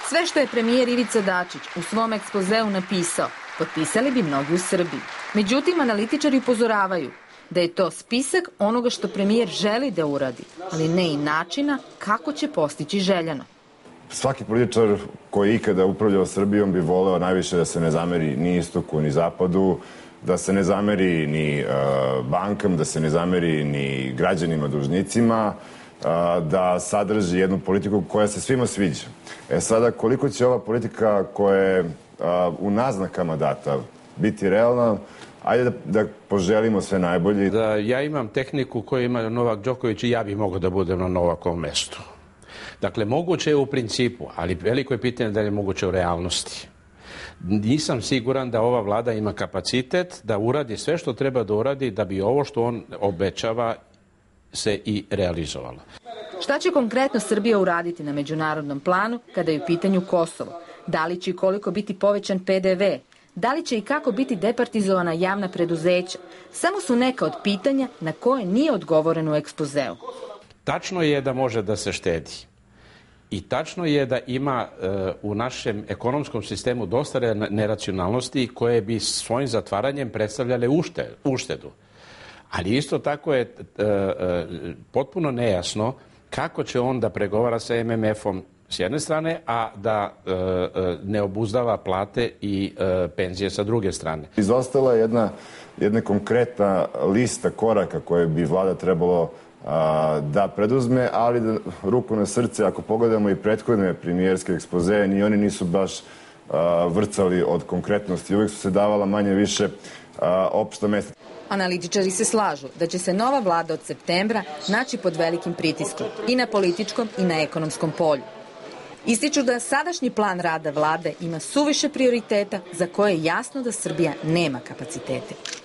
Sve što je premijer Ivica Dačić u svom ekspozeu napisao, potpisali bi mnogi u Srbiji. Međutim, analitičari upozoravaju da je to spisak onoga što premijer želi da uradi, ali ne i načina kako će postići željeno. Svaki političar koji je ikada upravljao Srbijom bi voleo najviše da se ne zameri ni istoku ni zapadu, da se ne zameri ni bankama, da se ne zameri ni građanima, dužnicima, da sadrži jednu politiku koja se svima sviđa. Sada, koliko će ova politika koja je u naznakama data biti realna, ajde da poželimo sve najbolje. Da ja imam tehniku koju ima Novak Đoković i ja bih mogao da budem na Novakovom mestu. Dakle, moguće je u principu, ali veliko je pitanje da je moguće u realnosti. Nisam siguran da ova vlada ima kapacitet da uradi sve što treba da uradi da bi ovo što on obećava se i realizovalo. Šta će konkretno Srbija uraditi na međunarodnom planu kada je u pitanju Kosovo? Da li će i koliko biti povećan PDV? Da li će i kako biti departizovana javna preduzeća? Samo su neka od pitanja na koje nije odgovoreno u ekspozeu. Tačno je da može da se štedi. I tačno je da ima u našem ekonomskom sistemu dosta neracionalnosti koje bi svojim zatvaranjem predstavljale uštedu. Ali isto tako je potpuno nejasno kako će on da pregovara sa MMF-om s jedne strane, a da ne obuzdava plate i penzije sa druge strane. Izostala je jedna konkretna lista koraka koje bi vlada trebalo da preduzme, ali da, ruku na srce, ako pogledamo i prethodne premijerske ekspozeje, ni oni nisu baš vrcali od konkretnosti. Uvijek su se davala manje više opšta mesta. Analitičari se slažu da će se nova vlada od septembra naći pod velikim pritiskom i na političkom i na ekonomskom polju. Ističu da sadašnji plan rada vlade ima suviše prioriteta za koje je jasno da Srbija nema kapacitete.